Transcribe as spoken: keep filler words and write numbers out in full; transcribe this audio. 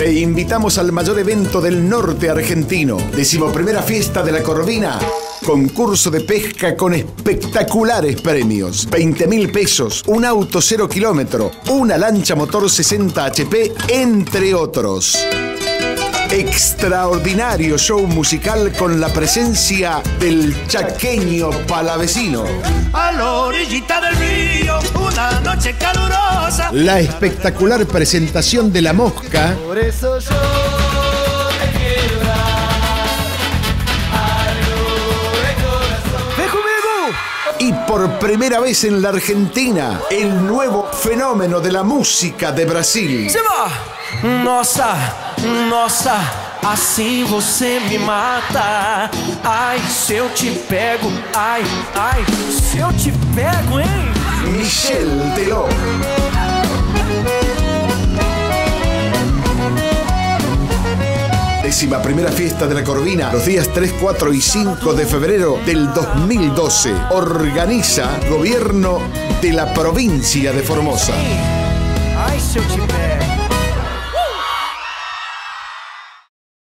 Te invitamos al mayor evento del norte argentino. Decimoprimera fiesta de la Corvina. Concurso de pesca con espectaculares premios. veinte mil pesos, un auto cero kilómetro, una lancha motor sesenta H P, entre otros. Extraordinario show musical con la presencia del chaqueño palavecino. A la orillita del río, una noche calurosa. La espectacular presentación de La Mosca. Por eso yo te quiero dar algo de corazón. ¡Dejo vivo! Y por primera vez en la Argentina, el nuevo fenómeno de la música de Brasil. Se va! Nossa, nossa, assim você me mata. Ai, se eu te pego, ai, ai, se eu te pego, hein? Michel Teló. Décima primera fiesta de la Corvina, los días tres, cuatro y cinco de febrero del dos mil doce. Organiza Gobierno de la Provincia de Formosa. Ai, se eu te pego.